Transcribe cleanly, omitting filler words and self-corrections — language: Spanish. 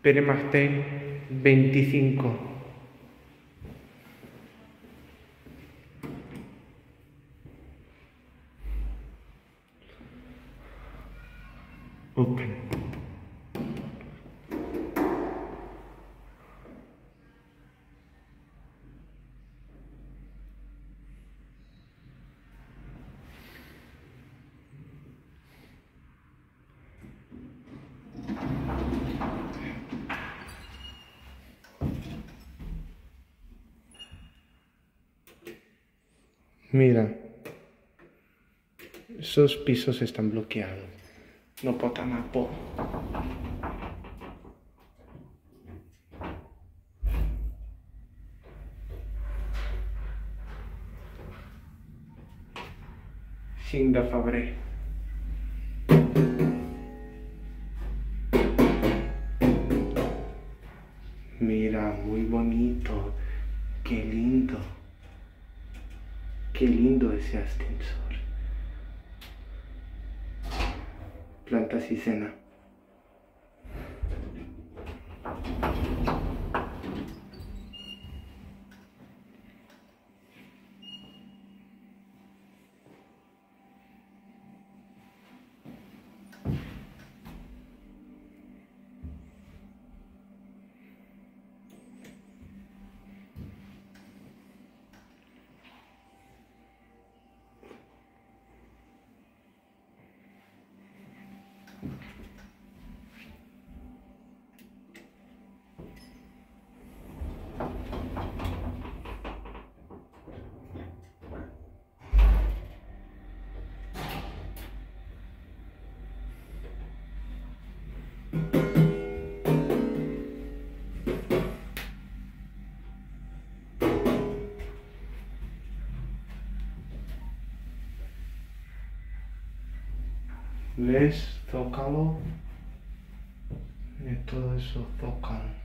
Peremagte 25. Open. Mira, esos pisos están bloqueados. No puedo más po. Sin da fabre. Mira, muy bonito. Qué lindo. Qué lindo ese ascensor. Planta Sisena. ¿Ves? Zócalo. Y todo eso zócalo.